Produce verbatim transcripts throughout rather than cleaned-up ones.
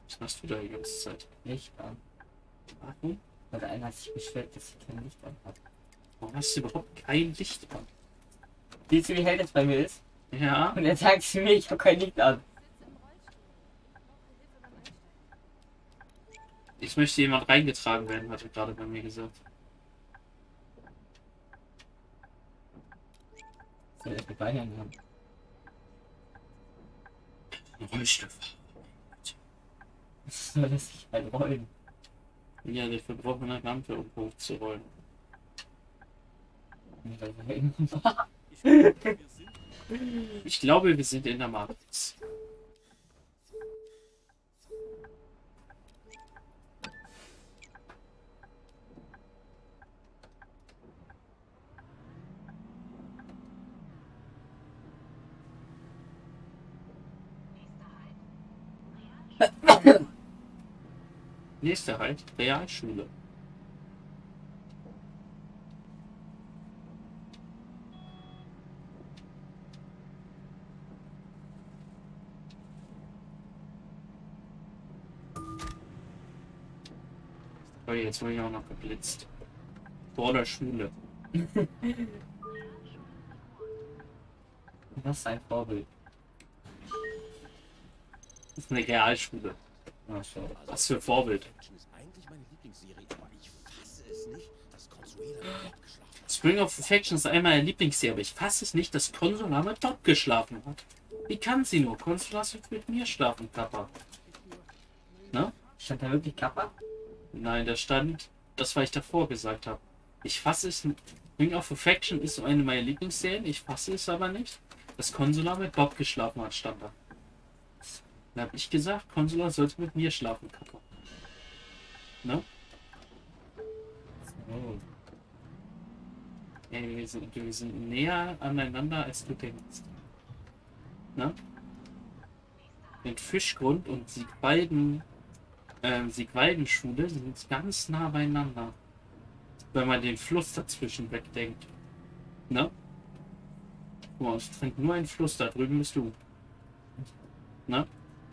Was machst du da die ganze Zeit? Licht an. Warum? Weil der eine hat sich beschwert, dass ich kein Licht an habe. Warum hast du überhaupt kein Licht an? Siehst du, wie hell das bei mir ist? Ja. Und er sagt zu mir, ich habe kein Licht an. Ich möchte jemand reingetragen werden, hat er gerade bei mir gesagt. Soll ich die Beine haben? Rollstuhl. Soll das sich halt rollen? Ja, dafür braucht man eine Lampe, um hochzurollen. Ich glaube, wir sind in der Matrix. Nächster Halt, Realschule. Oh, jetzt wurde ich auch noch geblitzt. Vor der Schule. Was ist ein Vorbild? Das ist eine Realschule. Ach so. Was für Vorbild. Spring of Perfection ist einmal meine Lieblingsserie, aber ich fasse es nicht, dass Consuela mit Bob geschlafen hat. Wie kann sie nur? Consuela soll mit mir schlafen, Papa. Ne? Stand da wirklich Kappa? Nein, da stand, das, was ich davor gesagt habe. Ich fasse es nicht. Spring of Perfection ist so eine meiner Lieblingsserien, ich fasse es aber nicht, dass Consuela mit Bob geschlafen hat, stand da. Dann habe ich gesagt, Consuela sollte mit mir schlafen, Papa. Ne? Oh. Ey, wir sind, wir sind näher aneinander, als du denkst. Ne? Den Fischgrund und Siegwalden, ähm, Siegwaldenschule sind ganz nah beieinander. Wenn man den Fluss dazwischen wegdenkt. Ne? Guck mal, es trennt nur ein Fluss, da drüben bist du. Ne?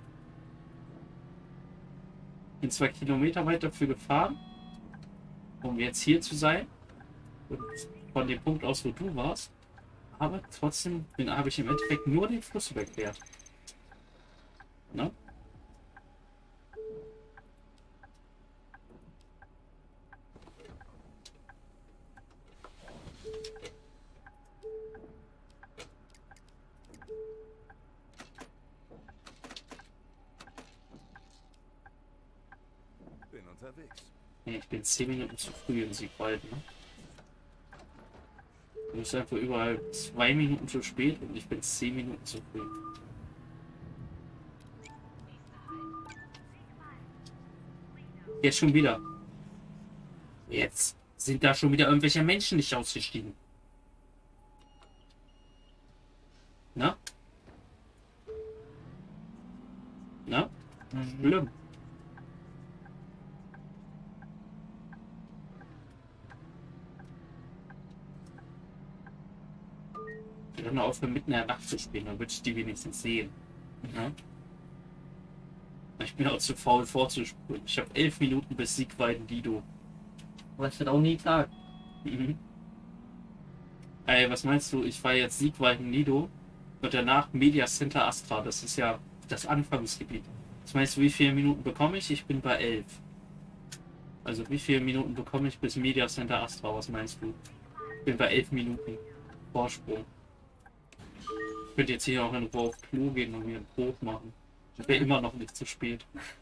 Bin zwei Kilometer weit dafür gefahren, um jetzt hier zu sein. Und von dem Punkt aus, wo du warst. Aber trotzdem habe ich im Endeffekt nur den Fluss überquert. Ne? Bin unterwegs. Nee, ich bin zehn Minuten zu früh in Siegwalden. Ne? Du bist einfach überall zwei Minuten zu spät und ich bin zehn Minuten zu früh. Jetzt schon wieder. Jetzt sind da schon wieder irgendwelche Menschen nicht ausgestiegen. Na? Na? Mhm. Schlimm. Wir können aufhören, mitten in der Nacht zu spielen, dann würde ich die wenigstens sehen. Ja? Ich bin auch zu faul vorzuspulen. Ich habe elf Minuten bis Siegweiden Lido. Was wird auch nie Tag. Mhm. Ey, was meinst du? Ich fahre jetzt Siegweiden Lido und danach Media Center Astra. Das ist ja das Anfangsgebiet. Was meinst du, wie viele Minuten bekomme ich? Ich bin bei elf. Also wie viele Minuten bekomme ich bis Media Center Astra? Was meinst du? Ich bin bei elf Minuten Vorsprung. Ich könnte jetzt hier auch in Ruhe auf Klo gehen und mir ein Brot machen. Ich wäre immer noch nicht zu spät.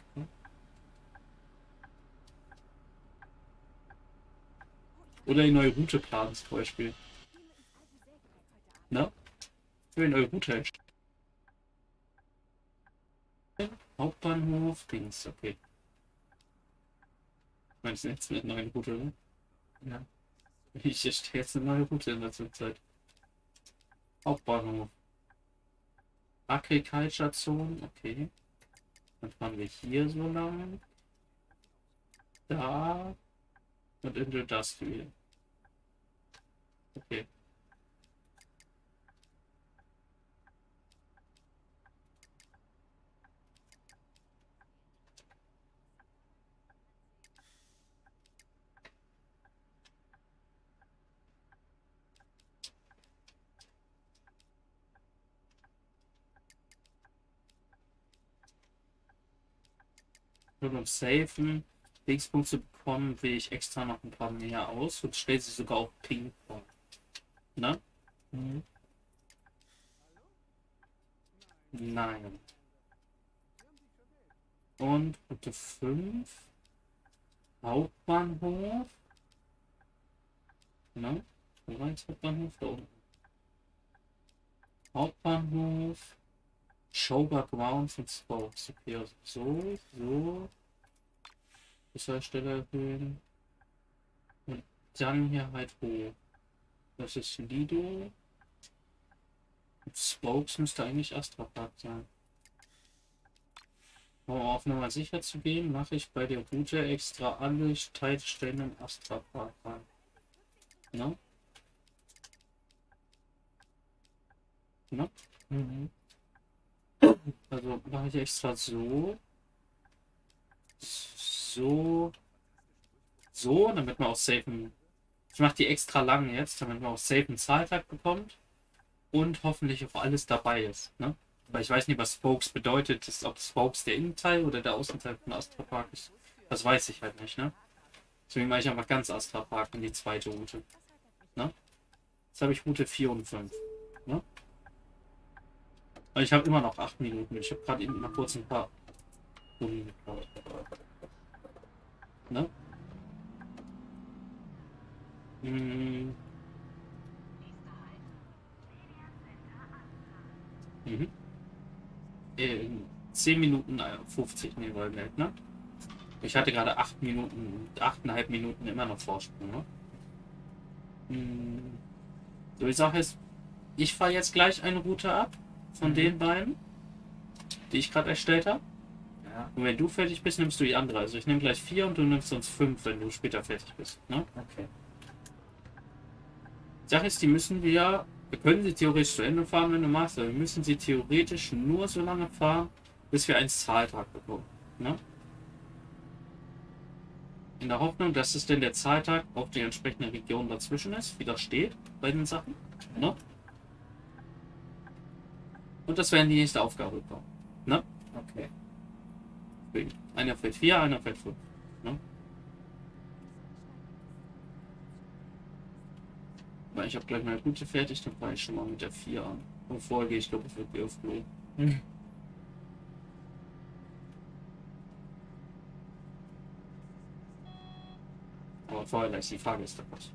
Oder die neue Route planen zum Beispiel. Na? Für eine neue Route erstellen. Hauptbahnhof, Dings, okay. Ich meine, das ist jetzt mit einer neuen Route, ne? Ja. Ich erstelle jetzt eine neue Route in der Zwischenzeit. Hauptbahnhof. Agriculture Zone, okay. Dann fahren wir hier so lang. Da. Und in Industrial. Okay. nur beim Safen X-Punkte bekommen, will ich extra noch ein paar mehr aus und stelle sie sogar auf Ping-Pong. Ne? Mhm. Nein. Und Route fünf. Hauptbahnhof. Ne? Wo war jetzt Hauptbahnhof? Da unten. Hauptbahnhof. Showbar Grounds und Spokes. Okay, also so, so. Stelle erhöhen. Und dann hier halt hoch. Das ist Lido. Und Spokes müsste eigentlich Astra Park sein. Um auf Nummer sicher zu gehen, mache ich bei der Route extra alle Teilstellen im Astra Park rein. Ne? Ne? Mhm. Also mache ich extra so. So. So, damit man auch safen. Ich mache die extra lang jetzt, damit man auch safen Zahltag bekommt. Und hoffentlich auch alles dabei ist. Ne? Weil ich weiß nicht, was Spokes bedeutet. Ist, ob Spokes der Innenteil oder der Außenteil von Astra Park ist. Das weiß ich halt nicht, ne? Deswegen mache ich einfach ganz Astra Park in die zweite Route. Ne? Jetzt habe ich Route vier und fünf. Ne? Aber ich habe immer noch acht Minuten. Ich habe gerade eben mal kurz ein paar Runden geklaut. Ne? Hm. Mhm. Äh, zehn Minuten fünfzig Nebenwelt, ne? Ich hatte gerade acht Minuten, achteinhalb Minuten immer noch Vorsprung, ne? Hm. So, die Sache ist, ich fahre jetzt gleich eine Route ab von Mhm. den beiden, die ich gerade erstellt habe. Ja, Und wenn du fertig bist, nimmst du die andere. Also ich nehme gleich vier und du nimmst sonst fünf, wenn du später fertig bist, ne? okay. Die Sache ist, die müssen wir, wir können sie theoretisch zu Ende fahren, wenn du magst, aber wir müssen sie theoretisch nur so lange fahren, bis wir einen Zahltag bekommen. Ne? In der Hoffnung, dass es denn der Zahltag auf die entsprechende Region dazwischen ist, wie das steht bei den Sachen. Ne? Und das wäre in die nächste Aufgabe kommen. Ne? Okay. Einer fällt vier, einer fällt fünf. Ne? Weil ich habe gleich meine Route fertig, dann fange ich schon mal mit der vier an. Und vorher gehe ich, glaube ich, wirklich auf Klo. Mhm. Aber vorher gleich die Frage ist was.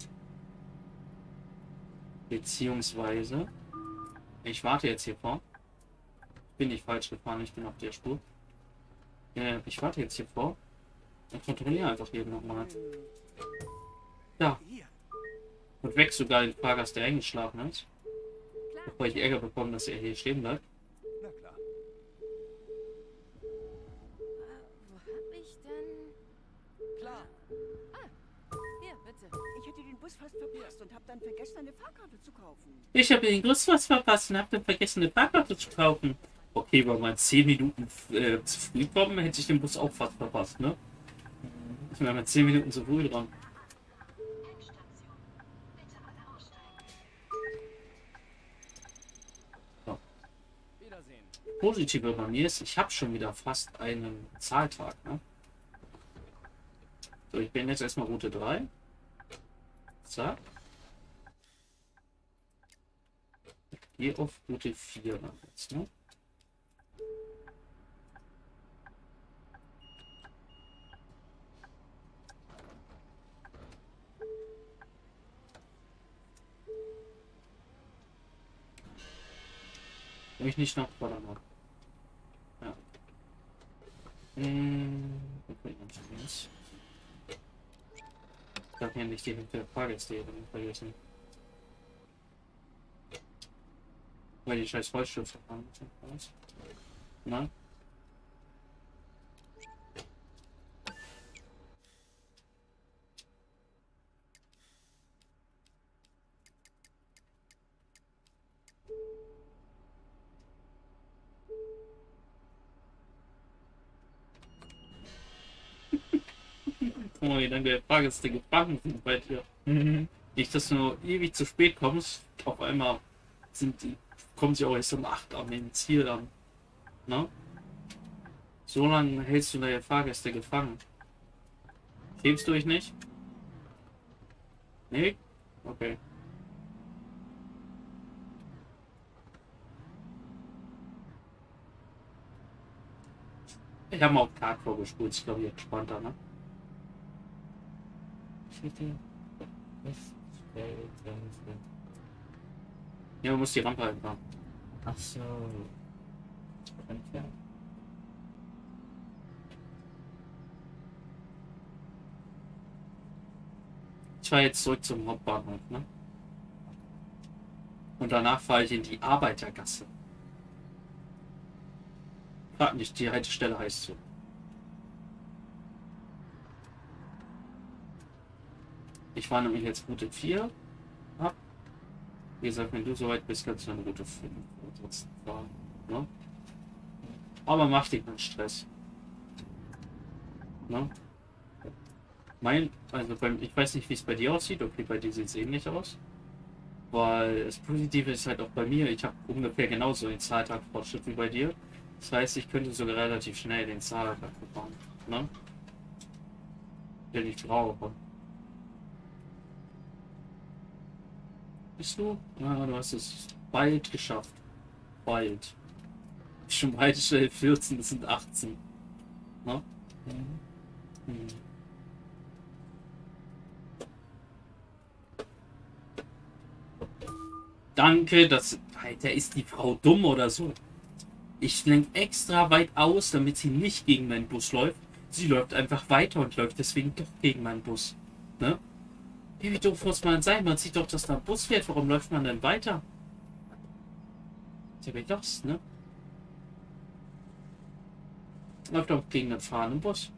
Beziehungsweise, ich warte jetzt hier vor. Bin nicht falsch gefahren, ich bin auf der Spur. Äh, ich warte jetzt hier vor und kontrolliere einfach jeden nochmal. Ja. Und weg sogar den Fahrgast, der eingeschlafen ist. Bevor ich Ärger bekomme, dass er hier stehen bleibt. Na klar. Wo hab ich denn? Klar. Hier, bitte. Ich hätte den Bus fast verpasst und habe dann vergessen, eine Fahrkarte zu kaufen. Ich habe den Bus was verpasst und habe dann vergessen, eine Fahrkarte zu kaufen. Okay, weil man zehn Minuten äh, zu früh kommen, hätte ich den Bus auch fast verpasst, ne? Ich bin mal zehn Minuten zu früh dran. Wiedersehen. Positive bei mir ist, ich habe schon wieder fast einen Zahltag, ne? So, ich bin jetzt erstmal Route drei. Zack. Hier auf Route vier dann jetzt, ne? Will ich nicht noch Vordermann. Ja. Ähm, okay, jetzt. Ich darf ja nicht die Fahrgäste hier vergessen. Weil die scheiß Vollstöße fahren. Na? Guck mal, wie lange der Fahrgäste gefangen sind bei dir. Mhm. Nicht, dass du nur ewig zu spät kommst, auf einmal sind die, kommen sie auch erst um acht an den Ziel an. Ne? So lange hältst du deine Fahrgäste gefangen. Schämst du dich nicht? Nee? Okay. Ich habe mal auf Kart vorgespult, ist glaube ich entspannter, ne? Ja, man muss die Rampe halt fahren. Ach so. Entfernt. Ich fahre jetzt zurück zum Hauptbahnhof, ne? Und danach fahre ich in die Arbeitergasse. Frag nicht, die Haltestelle heißt so. Ich fahre nämlich jetzt Route vier ab. Wie gesagt, wenn du soweit bist, kannst du dann Route fünf ansonsten fahren. Ne? Aber mach dir keinen Stress. Ne? Mein, also beim, ich weiß nicht, wie es bei dir aussieht. Okay, bei dir sieht es ähnlich aus. Weil das Positive ist halt auch bei mir, ich habe ungefähr genauso den Zahltagfortschritt wie bei dir. Das heißt, ich könnte sogar relativ schnell den Zahltag bekommen. Ne? Den ich brauche. Bist du? Ja, du hast es bald geschafft. Bald. Schon bald schnell vierzehn, das sind achtzehn. Ne? Mhm. Hm. Danke, das. Alter, ist die Frau dumm oder so? Ich lenke extra weit aus, damit sie nicht gegen meinen Bus läuft. Sie läuft einfach weiter und läuft deswegen doch gegen meinen Bus. Ne? Wie doof muss man sein? Man sieht doch, dass da ein Bus fährt. Warum läuft man denn weiter? Ist ja wie das, ne? Läuft doch gegen den fahrenden Bus.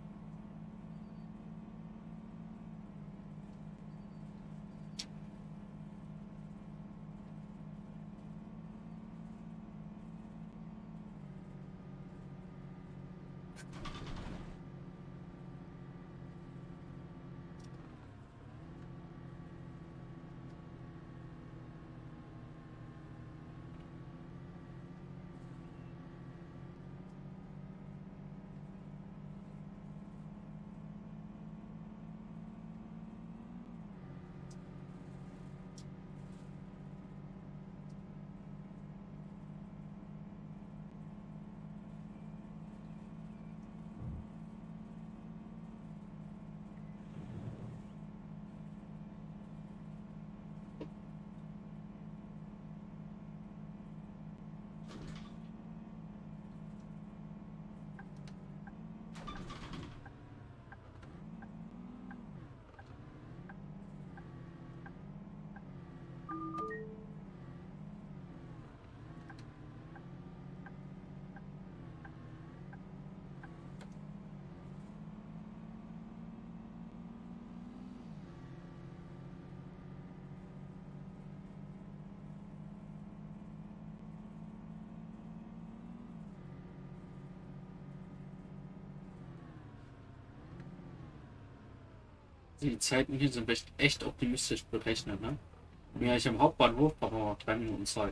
Die Zeiten hier sind echt, echt optimistisch berechnet, ne? Ja, ich am Hauptbahnhof brauche noch drei Minuten Zeit.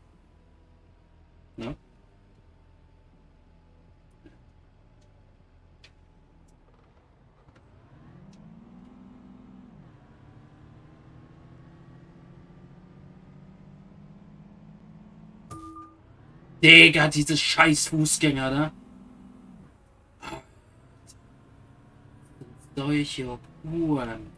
Ne? Digga, diese scheiß Fußgänger, ne? Solche Huren.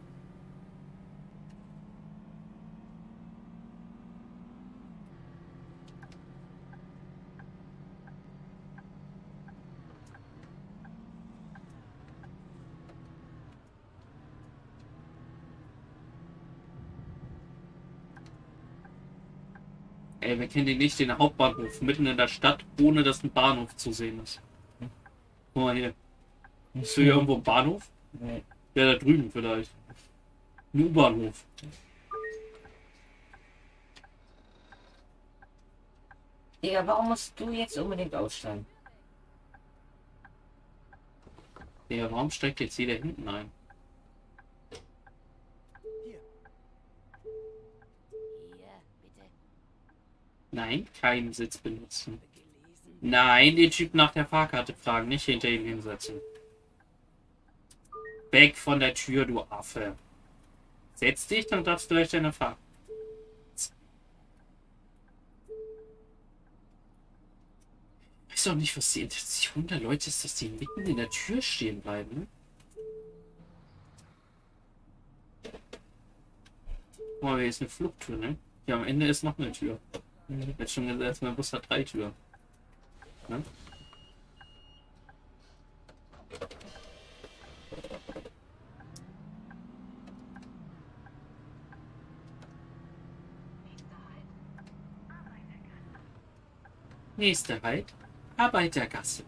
Ey, wir kennen den nicht, den Hauptbahnhof, mitten in der Stadt, ohne dass ein Bahnhof zu sehen ist. Guck mal hier. Ist hier irgendwo ein Bahnhof? Nee. Ja, da drüben vielleicht. Ein U-Bahnhof. Digga, warum musst du jetzt unbedingt aussteigen? Ja, warum steigt jetzt jeder hinten ein? Hier. Hier, bitte. Nein, keinen Sitz benutzen. Gelesen. Nein, den Typ nach der Fahrkarte fragen, nicht hinter ihm hinsetzen. Weg von der Tür, du Affe. Setz dich, dann darfst du gleich deine Fahrt. Ich weiß auch nicht, was die Intention der Leute ist, dass die mitten in der Tür stehen bleiben. Ne? Guck mal, hier ist eine Flugtür, ne? Hier am Ende ist noch eine Tür. Jetzt schon gesagt, mein Bus hat drei Türen. Ne? Nächster Halt, Arbeitergasse.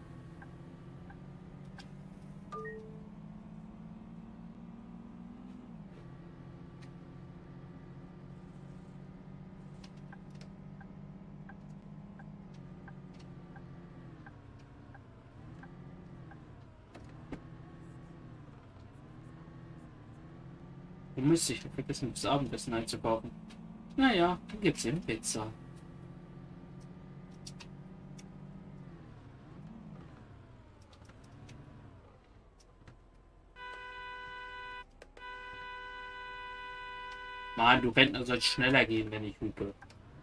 Du müsst ich vergessen, das Abendessen einzukaufen. Naja, dann gibt's eben Pizza. Mann, du Rentner sollst schneller gehen, wenn ich hupe.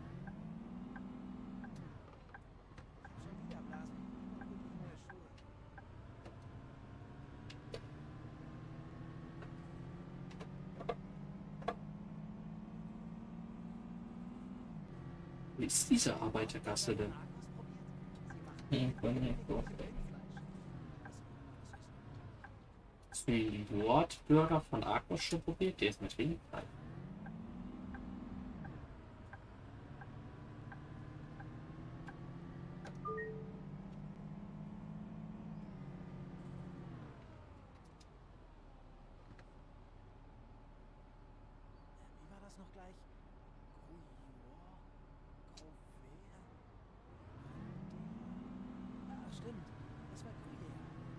Wie ist diese Arbeitergasse denn? Hast du den Nordbürger von Argos schon probiert? Der ist mit wenig frei. Wie war das noch gleich? Ach stimmt, das war Gruyère.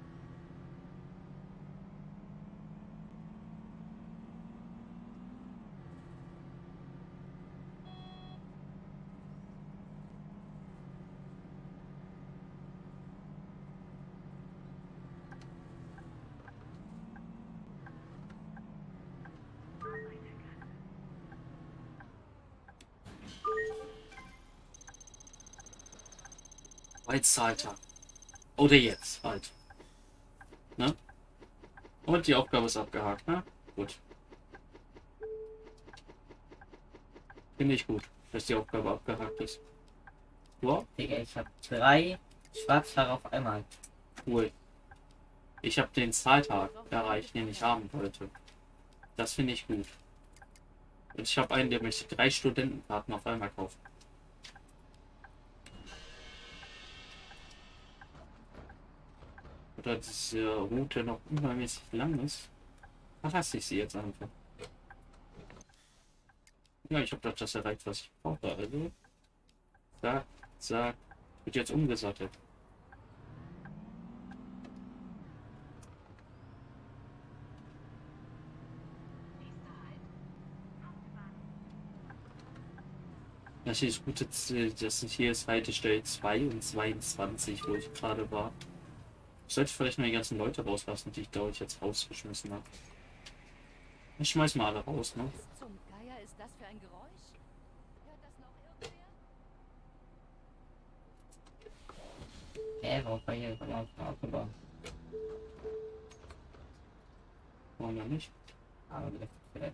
Jetzt Alter. Oder jetzt halt. Ne? Und die Aufgabe ist abgehakt, ne? Gut. Finde ich gut, dass die Aufgabe abgehakt ist. Ja, Digga, ich hab drei Schwarzhaare auf einmal. cool. Ich habe den Zahltag erreicht, den ich haben wollte. Das finde ich gut. Und ich habe einen, der möchte drei Studentenkarten auf einmal kaufen. Oder diese Route noch übermäßig lang ist, verlasse ich sie jetzt einfach. Ja, ich habe doch das erreicht, was ich brauche. Also, zack, zack, wird jetzt umgesattelt. Das hier ist gute, das sind hier ist Haltestelle zwei und zweiundzwanzig, wo ich gerade war. Ich sollte vielleicht mal die ganzen Leute rauslassen, die ich glaube ich jetzt rausgeschmissen habe. Ich schmeiß mal alle raus, ne? Was zum Geier ist das für ein Geräusch? Hört das noch irgendwer? Hä, warum war hier von auf der Autobahn? Warum denn nicht? Aber das ist vielleicht.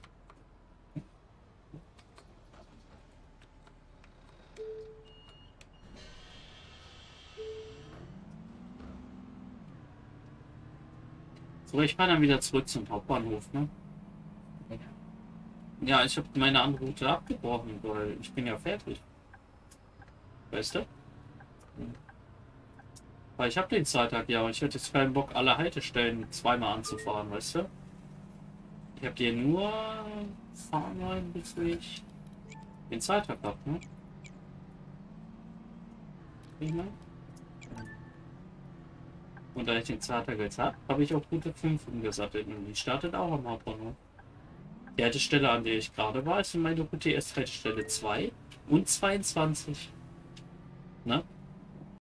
So, ich fahre dann wieder zurück zum Hauptbahnhof, ne? Ja, ich habe meine andere Route abgebrochen, weil ich bin ja fertig. Weißt du? Weil ich habe den Zahltag ja und ich hätte jetzt keinen Bock, alle Haltestellen zweimal anzufahren, weißt du? Ich habe dir nur fahren wollen, bis ich den Zahltag habe, ne? Ich mein? Und da ich den Zahltag jetzt habe, habe ich auch Route fünf umgesattelt und die startet auch am Hauptbahnhof. Die Haltestelle, an der ich gerade war, ist in meine Route erst Haltestelle zwei und zweiundzwanzig. Ne?